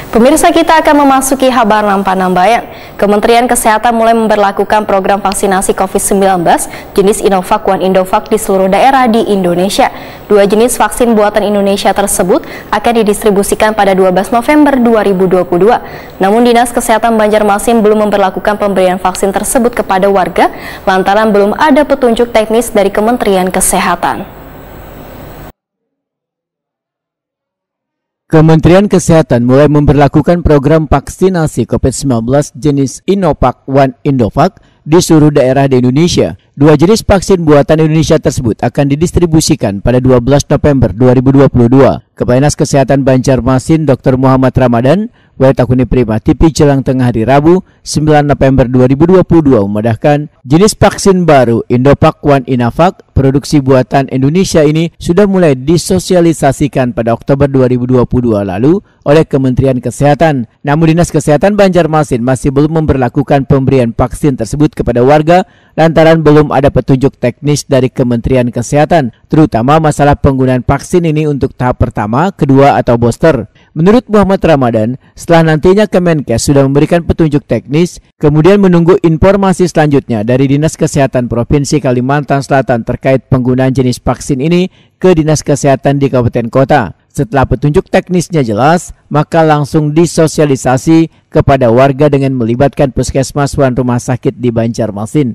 Pemirsa, kita akan memasuki kabar Nampan-Nambayan. Kementerian Kesehatan mulai memberlakukan program vaksinasi COVID-19 jenis Inovac One Indovac di seluruh daerah di Indonesia. Dua jenis vaksin buatan Indonesia tersebut akan didistribusikan pada 12 November 2022. Namun Dinas Kesehatan Banjarmasin belum memberlakukan pemberian vaksin tersebut kepada warga lantaran belum ada petunjuk teknis dari Kementerian Kesehatan. Kementerian Kesehatan mulai memberlakukan program vaksinasi COVID-19 jenis Inovac One Indovac di seluruh daerah di Indonesia. Dua jenis vaksin buatan Indonesia tersebut akan didistribusikan pada 12 November 2022. Kepala Dinas Kesehatan Banjarmasin Dr. Muhammad Ramadan, Waitakuni Prima TV jelang tengah hari Rabu 9 November 2022 memudahkan jenis vaksin baru Inovac One Indovac produksi buatan Indonesia ini sudah mulai disosialisasikan pada Oktober 2022 lalu oleh Kementerian Kesehatan. Namun Dinas Kesehatan Banjarmasin masih belum memberlakukan pemberian vaksin tersebut kepada warga lantaran belum ada petunjuk teknis dari Kementerian Kesehatan, terutama masalah penggunaan vaksin ini untuk tahap pertama, kedua, atau booster. Menurut Muhammad Ramadan, setelah nantinya Kemenkes sudah memberikan petunjuk teknis, kemudian menunggu informasi selanjutnya dari Dinas Kesehatan Provinsi Kalimantan Selatan terkait penggunaan jenis vaksin ini ke Dinas Kesehatan di kabupaten kota. Setelah petunjuk teknisnya jelas, maka langsung disosialisasi kepada warga dengan melibatkan puskesmas dan rumah sakit di Banjarmasin.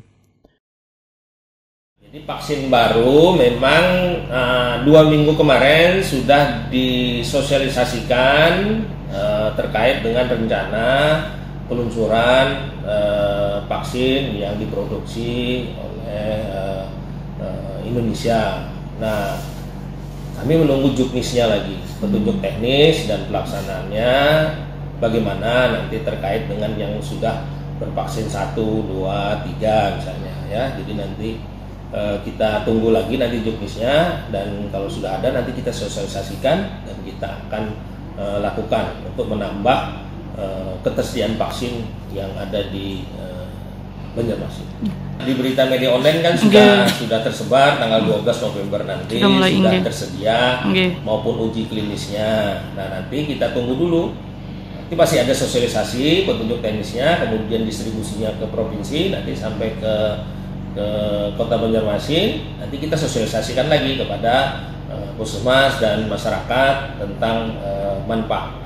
Jadi vaksin baru memang 2 minggu kemarin sudah disosialisasikan terkait dengan rencana peluncuran vaksin yang diproduksi oleh Indonesia. Nah, kami menunggu juknisnya lagi, petunjuk teknis dan pelaksanaannya bagaimana nanti terkait dengan yang sudah bervaksin 1, 2, 3 misalnya ya. Jadi nanti kita tunggu lagi nanti juknisnya, dan kalau sudah ada nanti kita sosialisasikan dan kita akan lakukan untuk menambah ketersediaan vaksin yang ada di Banjarmasin. Di berita media online kan sudah tersebar tanggal 12 November nanti sudah tersedia maupun uji klinisnya. Nah, nanti kita tunggu dulu. Nanti pasti ada sosialisasi petunjuk teknisnya, kemudian distribusinya ke provinsi, nanti sampai ke Kota Banjarmasin. Nanti kita sosialisasikan lagi kepada puskesmas dan masyarakat tentang manfaat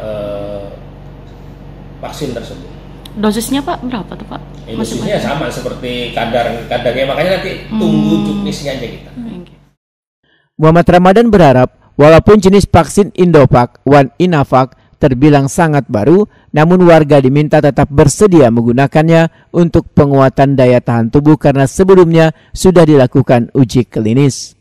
vaksin tersebut. Dosisnya Pak berapa tuh Pak? Dosisnya sama seperti kadarnya, makanya nanti tunggu juknisnya aja kita. Muhammad Ramadan berharap walaupun jenis vaksin Inovac One Indovac terbilang sangat baru, namun warga diminta tetap bersedia menggunakannya untuk penguatan daya tahan tubuh karena sebelumnya sudah dilakukan uji klinis.